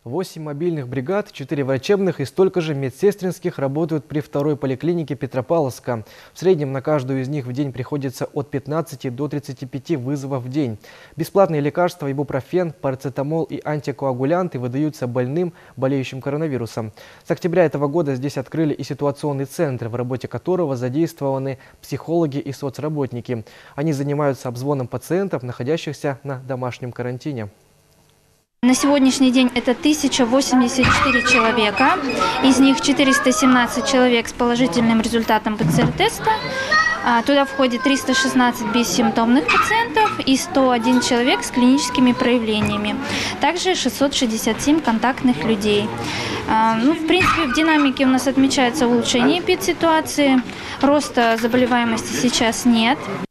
8 мобильных бригад, 4 врачебных и столько же медсестринских работают при второй поликлинике Петропавловска. В среднем на каждую из них в день приходится от 15 до 35 вызовов в день. Бесплатные лекарства, ибупрофен, парацетамол и антикоагулянты выдаются больным, болеющим коронавирусом. С октября этого года здесь открыли и ситуационный центр, в работе которого задействованы психологи и соцработники. Они занимаются обзвоном пациентов, находящихся на домашнем карантине. На сегодняшний день это 1084 человека, из них 417 человек с положительным результатом ПЦР-теста. Туда входит 316 бессимптомных пациентов и 101 человек с клиническими проявлениями. Также 667 контактных людей. В принципе, в динамике у нас отмечается улучшение эпидситуации. Роста заболеваемости сейчас нет.